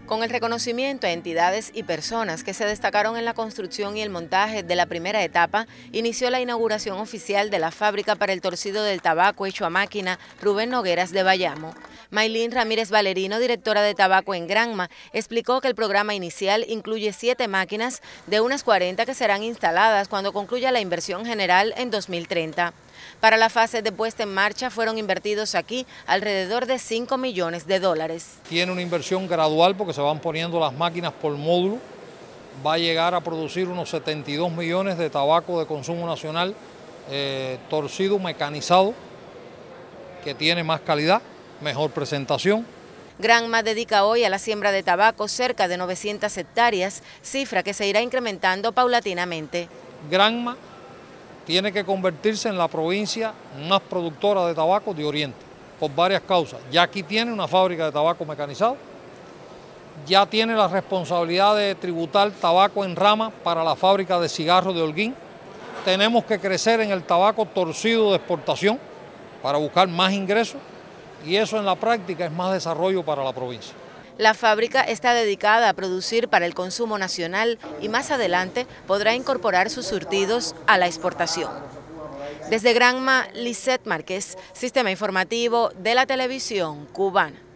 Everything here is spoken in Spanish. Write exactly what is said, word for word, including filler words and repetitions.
Con el reconocimiento a entidades y personas que se destacaron en la construcción y el montaje de la primera etapa, inició la inauguración oficial de la fábrica para el torcido del tabaco hecho a máquina Rubén Nogueras de Bayamo. Maylin Ramírez Valerino, directora de tabaco en Granma, explicó que el programa inicial incluye siete máquinas de unas cuarenta que serán instaladas cuando concluya la inversión general en dos mil treinta. Para la fase de puesta en marcha fueron invertidos aquí alrededor de cinco millones de dólares. Tiene una inversión gradual porque se van poniendo las máquinas por módulo. Va a llegar a producir unos setenta y dos millones de tabaco de consumo nacional, eh, torcido, mecanizado, que tiene más calidad, mejor presentación. Granma dedica hoy a la siembra de tabaco cerca de novecientas hectáreas, cifra que se irá incrementando paulatinamente. Granma tiene que convertirse en la provincia más productora de tabaco de Oriente, por varias causas. Ya aquí tiene una fábrica de tabaco mecanizado, ya tiene la responsabilidad de tributar tabaco en rama para la fábrica de cigarros de Holguín. Tenemos que crecer en el tabaco torcido de exportación para buscar más ingresos y eso en la práctica es más desarrollo para la provincia. La fábrica está dedicada a producir para el consumo nacional y más adelante podrá incorporar sus surtidos a la exportación. Desde Granma, Lisette Márquez, Sistema Informativo de la Televisión Cubana.